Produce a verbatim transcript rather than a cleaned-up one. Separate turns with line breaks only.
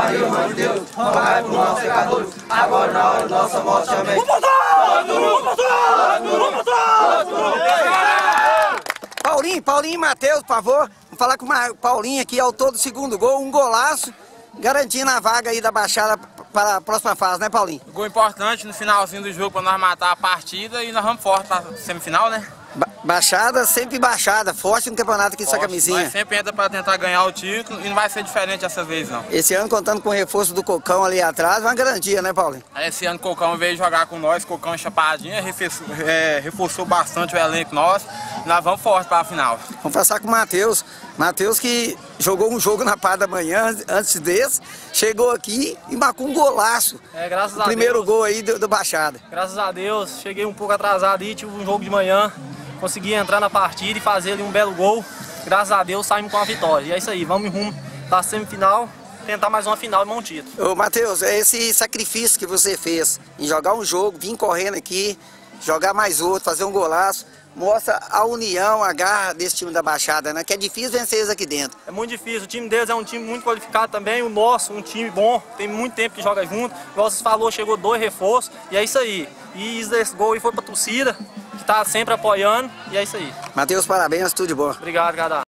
Maria, Mãe de Deus, rogai por nós pecadores, agora na hora da nossa morte. Amém.
Paulinho, Paulinho e Matheus, por favor. Vamos falar com o Paulinho aqui, autor do segundo gol, um golaço, garantindo a vaga aí da Baixada para a próxima fase, né, Paulinho?
Gol importante no finalzinho do jogo para nós matar a partida e nós vamos forte para a semifinal, né?
Ba baixada, sempre baixada, forte no campeonato aqui de essa camisinha.
Nós sempre entra para tentar ganhar o título e não vai ser diferente dessa vez, não.
Esse ano, contando com o reforço do Cocão ali atrás, uma garantia, né, Paulinho?
Esse ano o Cocão veio jogar com nós, Cocão chapadinha, reforçou, é, reforçou bastante o elenco nosso. Nós vamos forte para a final.
Vamos passar com o Matheus. Matheus que jogou um jogo na parte da manhã, antes desse, chegou aqui e marcou um golaço.
É, graças a Deus.
Primeiro gol aí do, do Baixada.
Graças a Deus, cheguei um pouco atrasado aí, tive um jogo de manhã, consegui entrar na partida e fazer ali um belo gol. Graças a Deus saímos com a vitória. E é isso aí, vamos rumo para a semifinal, tentar mais uma final e um título.
Ô Matheus, esse sacrifício que você fez em jogar um jogo, vir correndo aqui, jogar mais outro, fazer um golaço, mostra a união, a garra desse time da Baixada, né? Que é difícil vencer eles aqui dentro.
É muito difícil, o time deles é um time muito qualificado também, o nosso, um time bom, tem muito tempo que joga junto. Igual vocês falou, chegou dois reforços, e é isso aí. E esse gol aí foi pra torcida, que tá sempre apoiando, e é isso aí.
Matheus, parabéns, tudo de bom.
Obrigado, Gadá.